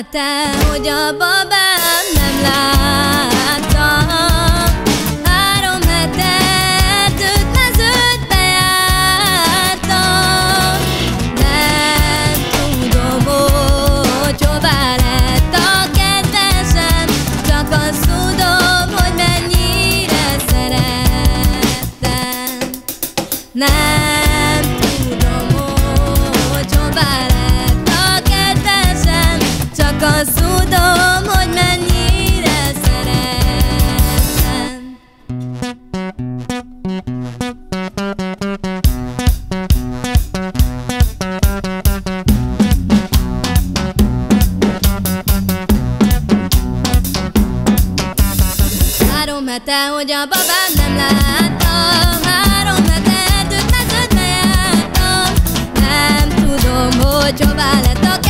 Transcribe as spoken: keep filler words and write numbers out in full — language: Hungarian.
hete, hogy a babám nem láttam. Három hete erdőt, mezőt bejártam. Nem tudom, hogy hová lett a kedvesem, csak azt tudom, hogy mennyire szerettem. Nem tudom, hogy hová lett a kedvesem, csak azt tudom, hogy mennyire szerettem. Három hete, hogy a babám nem láttam. Három hete erdőt, mezőt bejártam. Nem tudom, hogy hová lett a